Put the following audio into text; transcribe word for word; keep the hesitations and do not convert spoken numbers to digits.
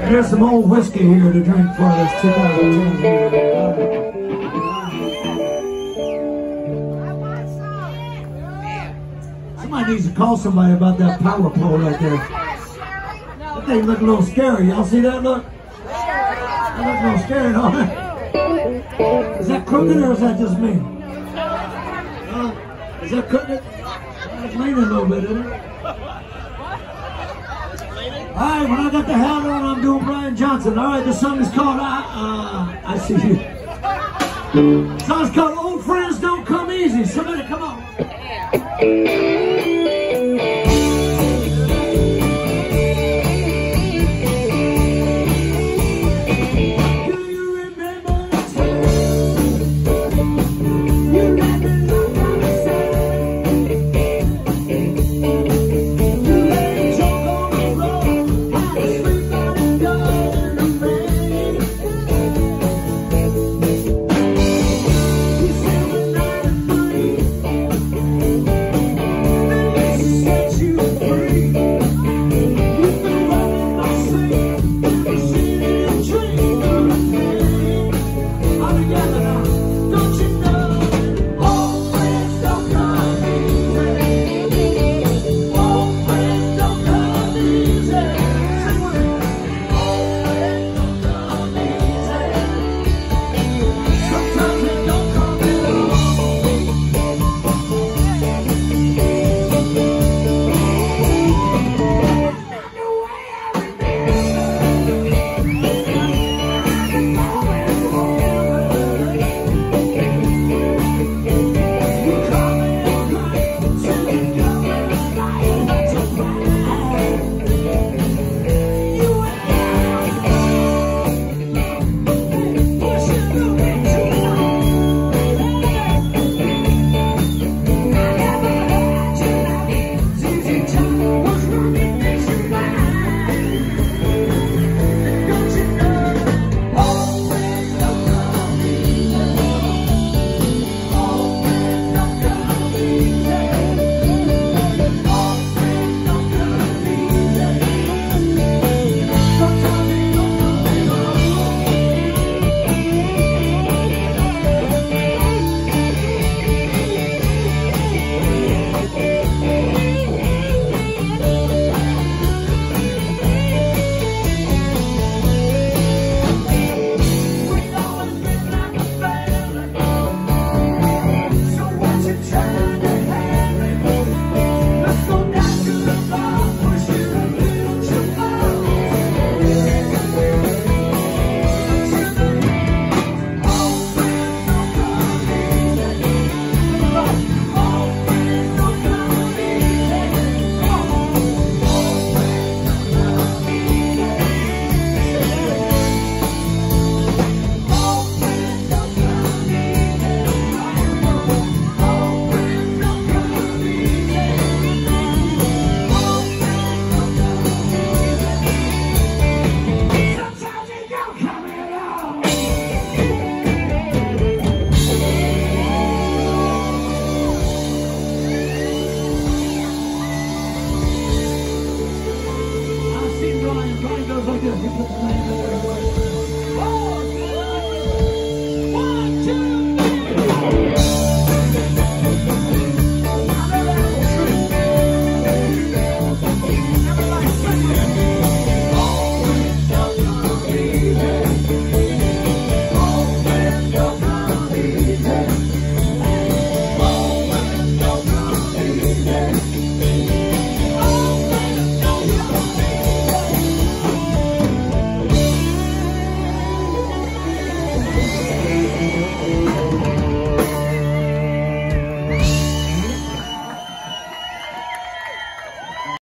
There's some old whiskey here to drink for this two thousand ten. Somebody needs to call somebody about that power pole right there. That thing look a little scary. Y'all see that look? That looks a little scary, don't it? Is that crooked or is that just me? Uh, is that crooked? It's leaning a little bit, isn't it? Alright, when I got the hat on, I'm doing Brian Johnson. Alright, this song is called I, uh, I See You. The song's called Old Friends Don't Come Easy. Somebody come on. Brian goes like this. He puts his hand in